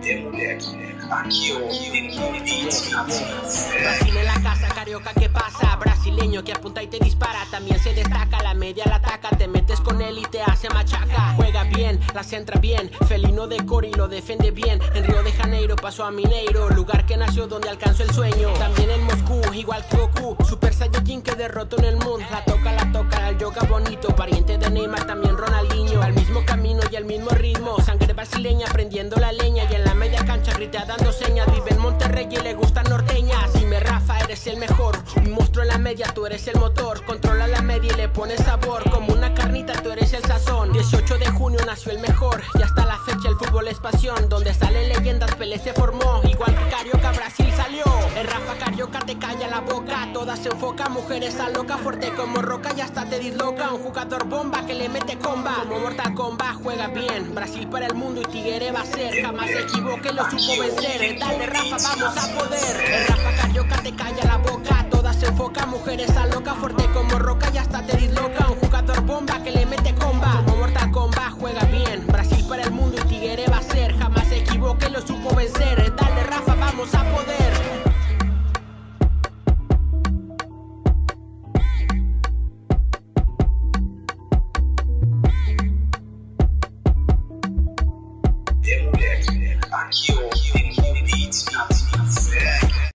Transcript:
Brasil en la casa, carioca, ¿qué pasa? Brasileño que apunta y te dispara, también se destaca, la media la ataca, te metes con él y te hace machaca. Juega bien, la centra bien, felino de Cori lo defiende bien. En Río de Janeiro pasó a Mineiro, lugar que nació donde alcanzó el sueño. También en Moscú, igual que Goku, Super Saiyajin que derrotó en el mundo. La toca, al yoga bonito, pariente de Neymar, también Ronaldinho. Al mismo camino y al mismo ritmo, sangre brasileña prendiendo la leña. Y en la media cancha grita dando señas, vive en Monterrey y le gustan norteñas. Dime Rafa, eres el mejor, un monstruo en la media, tú eres el motor. Controla la media y le pones sabor, como una carnita tú eres el sazón. 18 de junio nació el mejor, y hasta la fecha el fútbol es pasión. Donde salen leyendas, Pelé se formó, igual que Carioca, Brasil salió. El Rafa Carioca te calla la boca, toda se enfoca, mujer esa loca, fuerte como roca y hasta te disloca. Un jugador bomba que le mete comba, como Mortal Kombat, juega bien. Brasil para el mundo y Tigre va a ser, jamás se equivoque, lo supo vencer. Dale Rafa, vamos a poder. El Rafa Carioca te calla la boca, toda se enfoca, mujer esa loca, fuerte como roca y hasta te disloca. Un jugador bomba que le mete comba.